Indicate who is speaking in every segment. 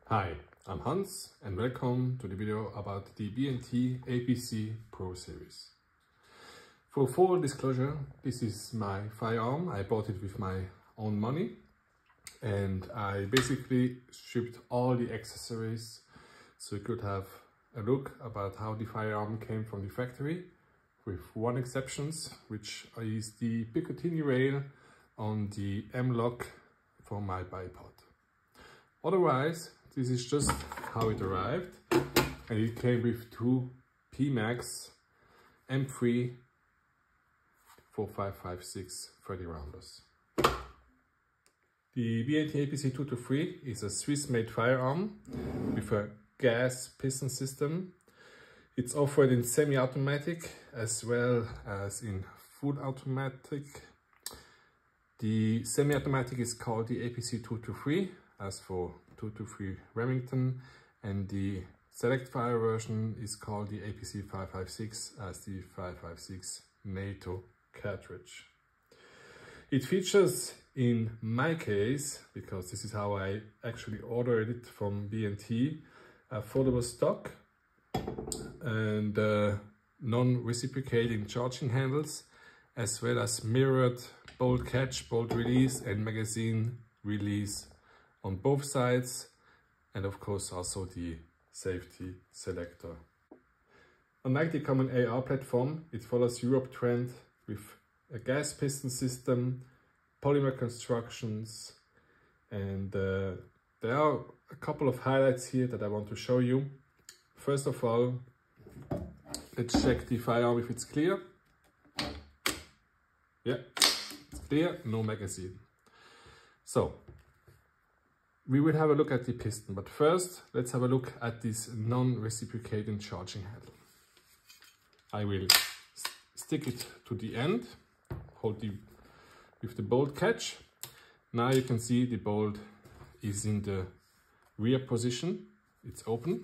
Speaker 1: Hi, I'm Hans and welcome to the video about the B&T APC Pro series. For full disclosure, this is my firearm. I bought it with my own money and I basically shipped all the accessories so you could have a look about how the firearm came from the factory, with one exception, which is the Picatinny rail on the M-lock for my bipod. Otherwise, this is just how it arrived, and it came with two PMax M3 4556 30 rounders. The B&T APC223 is a Swiss-made firearm with a gas piston system. It's offered in semi-automatic as well as in full automatic. The semi-automatic is called the APC223, as for 223 Remington, and the select fire version is called the APC556 as the 556 NATO cartridge. It features, in my case, because this is how I actually ordered it from B&T, a foldable stock and non-reciprocating charging handles, as well as mirrored bolt catch, bolt release and magazine release on both sides, and of course also the safety selector. Unlike the common AR platform, it follows Europe trend with a gas piston system, polymer constructions, and there are a couple of highlights here that I want to show you. First of all, let's check the firearm if it's clear. Yeah, it's clear, no magazine. So we will have a look at the piston, but first let's have a look at this non-reciprocating charging handle. I will stick it to the end, hold it with the bolt catch. Now you can see the bolt is in the rear position, it's open,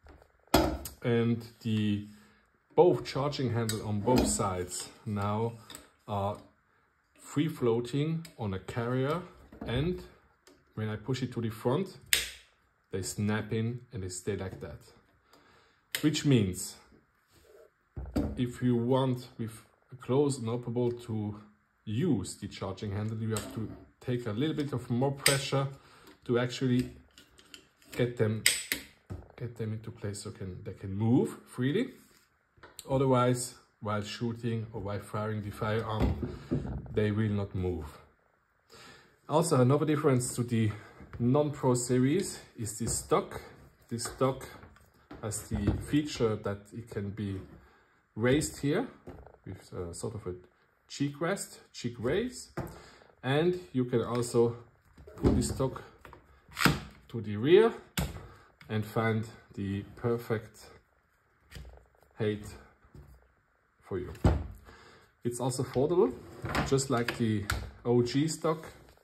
Speaker 1: and the both charging handle on both sides now are free floating on a carrier, and when I push it to the front, they snap in and they stay like that. Which means, if you want with a closed and operable to use the charging handle, you have to take a little bit of more pressure to actually get them into place so they can move freely. Otherwise, while shooting or while firing the firearm, they will not move. Also, another difference to the non-pro series is the stock. This stock has the feature that it can be raised here with sort of a cheek rest, cheek raise, and you can also put the stock to the rear and find the perfect height for you. It's also foldable, just like the OG stock,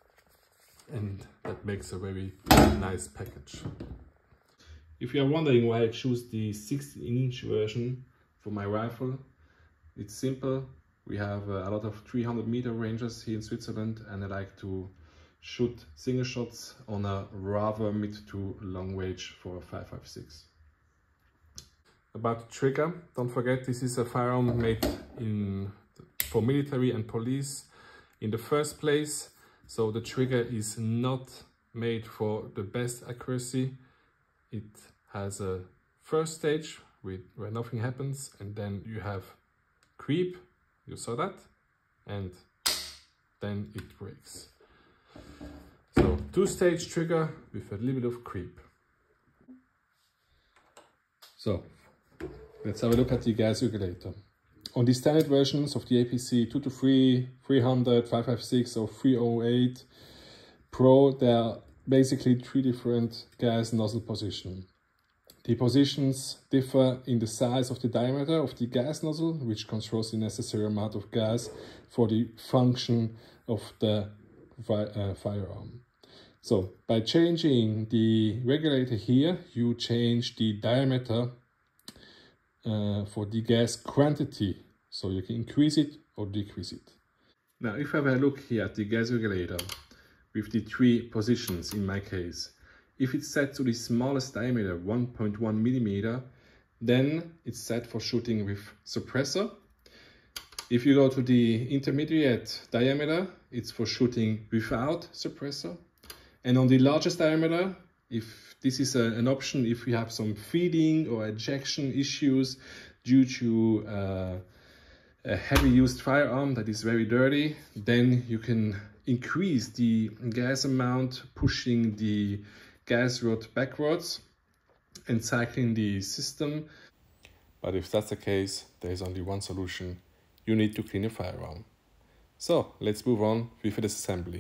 Speaker 1: and that makes a very nice package. If you are wondering why I choose the 16-inch version for my rifle, it's simple. We have a lot of 300-meter ranges here in Switzerland, and I like to shoot single shots on a rather mid to long range for a 5.56. About the trigger, don't forget this is a firearm made for military and police in the first place. So the trigger is not made for the best accuracy. It has a first stage where nothing happens, and then you have creep, you saw that, and then it breaks. So two-stage trigger with a little bit of creep. So let's have a look at the gas regulator. On the standard versions of the APC223, 300, 556 or 308 Pro, there are basically three different gas nozzle positions. The positions differ in the size of the diameter of the gas nozzle, which controls the necessary amount of gas for the function of the firearm. So by changing the regulator here, you change the diameter for the gas quantity, so you can increase it or decrease it. Now if I have a look here at the gas regulator with the three positions in my case, if it's set to the smallest diameter, 1.1 millimeter, then it's set for shooting with suppressor. If you go to the intermediate diameter, it's for shooting without suppressor. And on the largest diameter, if this is an option, if you have some feeding or ejection issues due to a heavy used firearm that is very dirty, then you can increase the gas amount, pushing the gas rod backwards and cycling the system. But if that's the case, there is only one solution. You need to clean your firearm. So let's move on with the disassembly.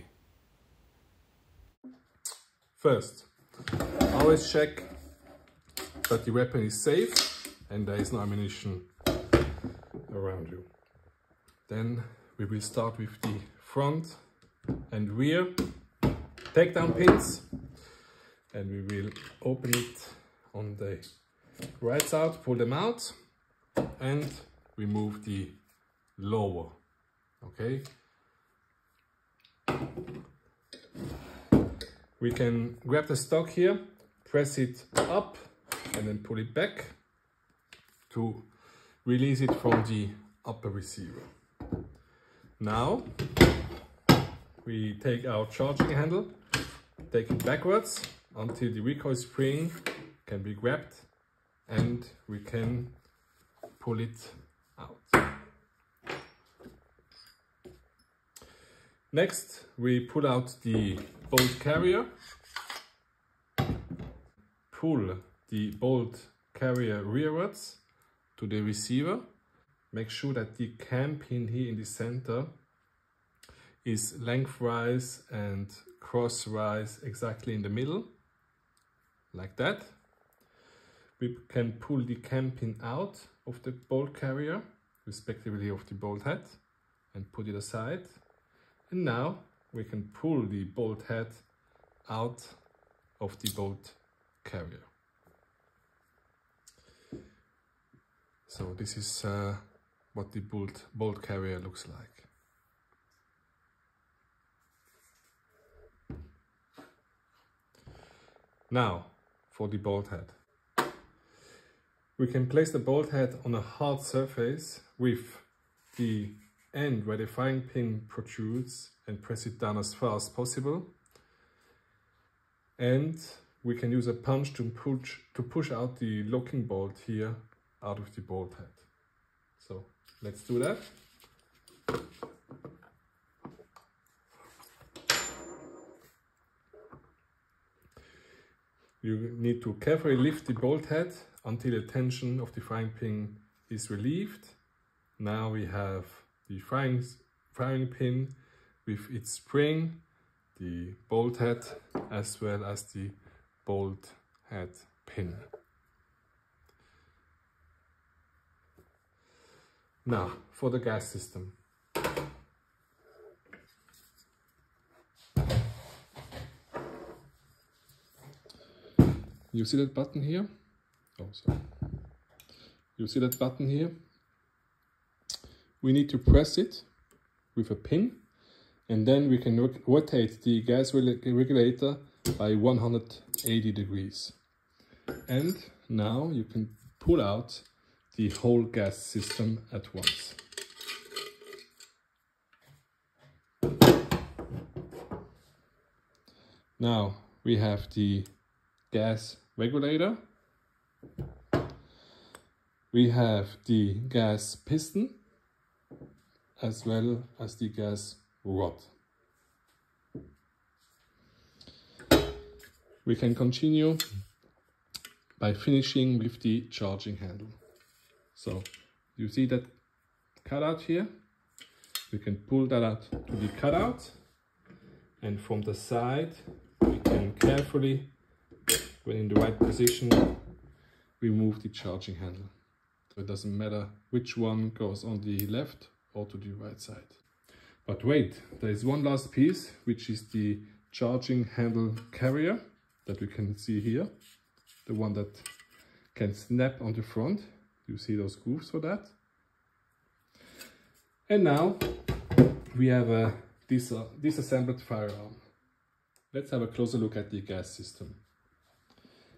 Speaker 1: First, always check that the weapon is safe and there is no ammunition around you. Then we will start with the front and rear takedown pins, and we will open it on the right side, pull them out and remove the lower. Okay, we can grab the stock here, press it up and then pull it back to release it from the upper receiver. Now we take our charging handle, take it backwards until the recoil spring can be grabbed, and we can pull it out. Next, we pull out the bolt carrier, pull the bolt carrier rearwards to the receiver. Make sure that the cam pin here in the center is lengthwise and crosswise exactly in the middle, like that. We can pull the cam pin out of the bolt carrier, respectively of the bolt head, and put it aside. And now we can pull the bolt head out of the bolt carrier. So this is what the bolt carrier looks like. Now for the bolt head. We can place the bolt head on a hard surface with the end where the firing pin protrudes and press it down as far as possible. And we can use a punch to push out the locking bolt here out of the bolt head. So let's do that. You need to carefully lift the bolt head until the tension of the firing pin is relieved. Now we have the firing pin with its spring, the bolt head, as well as the bolt head pin. Now for the gas system. You see that button here? Oh, sorry. You see that button here? We need to press it with a pin, and then we can rotate the gas regulator by 180 degrees. And now you can pull out the whole gas system at once. Now we have the gas regulator. We have the gas piston as well as the gas rod. We can continue by finishing with the charging handle. So you see that cutout here? We can pull that out to the cutout, and from the side we can carefully, when in the right position, remove the charging handle. So it doesn't matter which one goes on the left or to the right side. But wait, there is one last piece, which is the charging handle carrier that we can see here. The one that can snap on the front. You see those grooves for that. And now we have a disassembled firearm. Let's have a closer look at the gas system.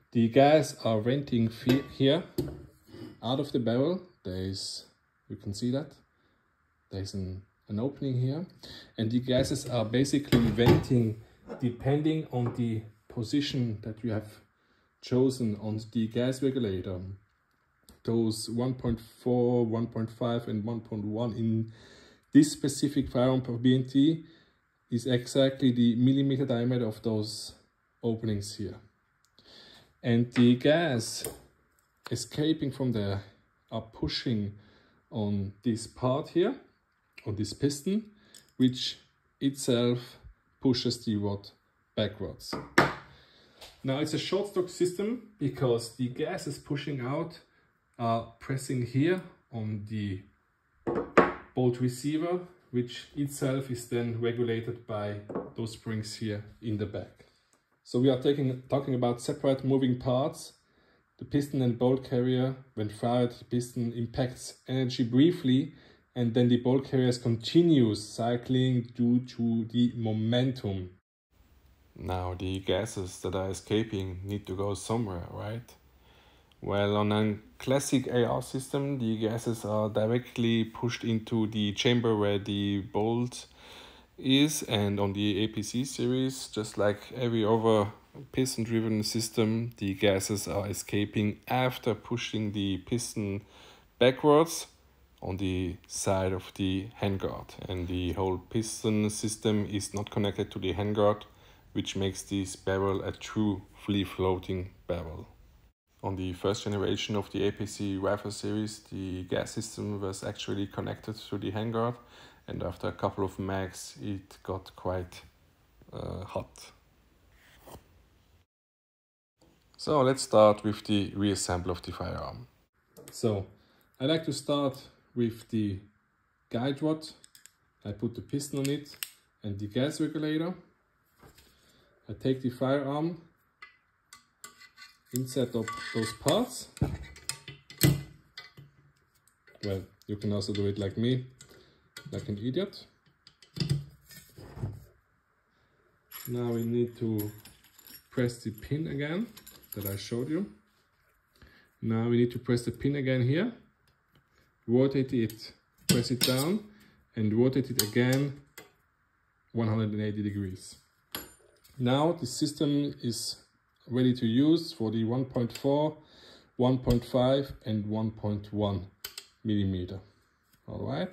Speaker 1: The gas are venting here out of the barrel. You can see that. There's an opening here. And the gases are basically venting depending on the position that you have chosen on the gas regulator. Those 1.4, 1.5 and 1.1 in this specific firearm of B&T is exactly the millimeter diameter of those openings here. And the gas escaping from there are pushing on this part here, on this piston, which itself pushes the rod backwards. Now it's a short stock system because the gases pushing out are pressing here on the bolt receiver, which itself is then regulated by those springs here in the back. So we are talking about separate moving parts. The piston and bolt carrier, when fired, the piston impacts energy briefly, and then the bolt carrier continues cycling due to the momentum.
Speaker 2: Now the gases that are escaping need to go somewhere, right? Well, on a classic AR system, the gases are directly pushed into the chamber where the bolt is, and on the APC series, just like every other piston-driven system, the gases are escaping after pushing the piston backwards on the side of the handguard. And the whole piston system is not connected to the handguard, which makes this barrel a true free-floating barrel. On the first generation of the APC rifle series, the gas system was actually connected to the handguard, and after a couple of mags it got quite hot. So let's start with the reassembly of the firearm.
Speaker 1: So I like to start with the guide rod. I put the piston on it and the gas regulator. I take the firearm, insert up those parts. Well, you can also do it like me, like an idiot. Now we need to press the pin again that I showed you. Now we need to press the pin again here, rotate it, press it down, and rotate it again 180 degrees. Now the system is ready to use for the 1.4, 1.5 and 1.1 millimeter. All right.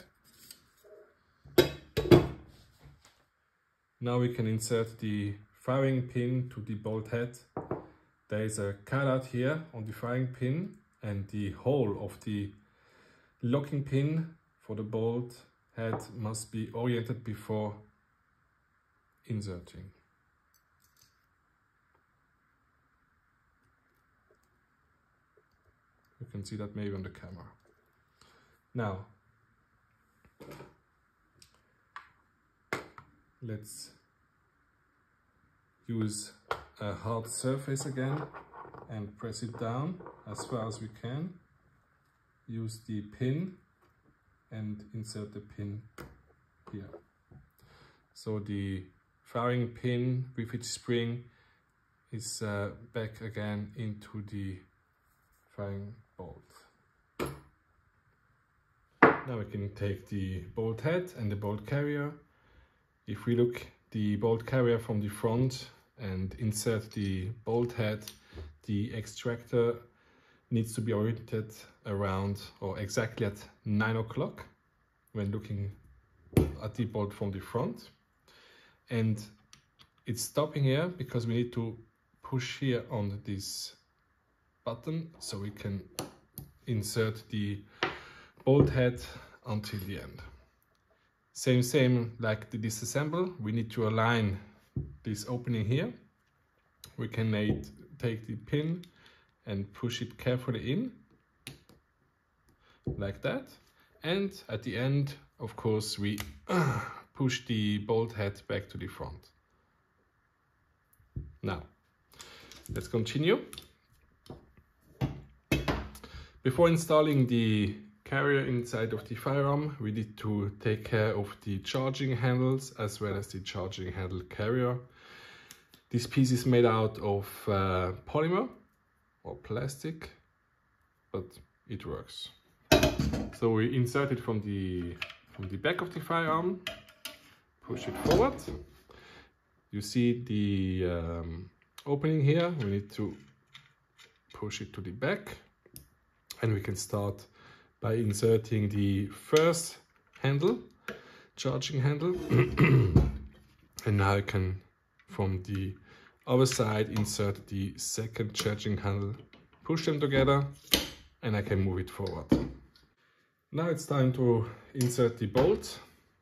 Speaker 1: Now we can insert the firing pin to the bolt head. There is a cutout here on the firing pin, and the hole of the locking pin for the bolt head must be oriented before inserting. You can see that maybe on the camera. Now, let's use a hard surface again and press it down as far as we can. Use the pin and insert the pin here. So the firing pin with its spring is back again into the firing bolt. Now we can take the bolt head and the bolt carrier. If we look the bolt carrier from the front and insert the bolt head, the extractor needs to be oriented around or exactly at 9 o'clock when looking at the bolt from the front. And it's stopping here because we need to push here on this button so we can insert the bolt head until the end. Same like the disassemble, we need to align this opening here. We can take the pin and push it carefully in, like that. And at the end, of course, we push the bolt head back to the front. Now, let's continue. Before installing the carrier inside of the firearm, we need to take care of the charging handles as well as the charging handle carrier. This piece is made out of polymer, or plastic, but it works. So we insert it from the back of the firearm, push it forward. You see the opening here. We need to push it to the back, and we can start by inserting the first handle, charging handle. And now I can, from the other side, insert the second charging handle, push them together, and I can move it forward. Now it's time to insert the bolt.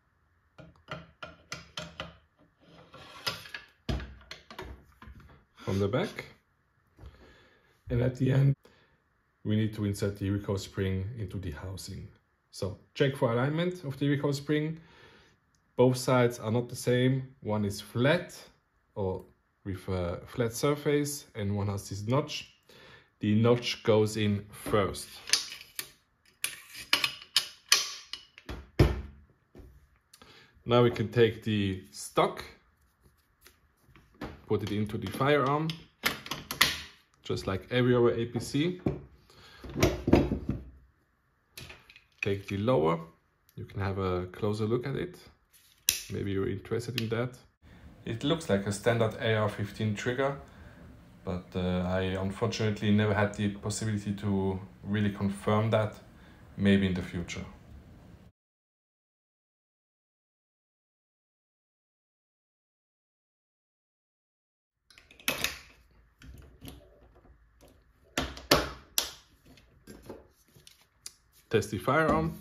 Speaker 1: From the back. And at the end, we need to insert the recoil spring into the housing. So check for alignment of the recoil spring. Both sides are not the same. One is flat or with a flat surface, and one has this notch. The notch goes in first. Now we can take the stock, put it into the firearm, just like every other APC. Take the lower, you can have a closer look at it. Maybe you're interested in that. It looks like a standard AR-15 trigger, but I unfortunately never had the possibility to really confirm that. Maybe in the future. Test the firearm.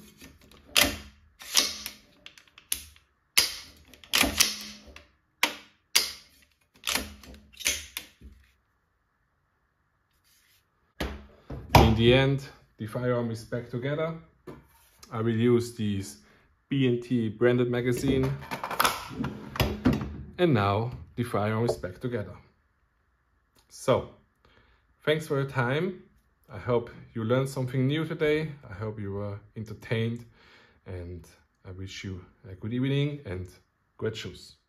Speaker 1: In the end, the firearm is back together. I will use this B&T branded magazine. And now the firearm is back together. So, thanks for your time. I hope you learned something new today. I hope you were entertained, and I wish you a good evening and great shoes.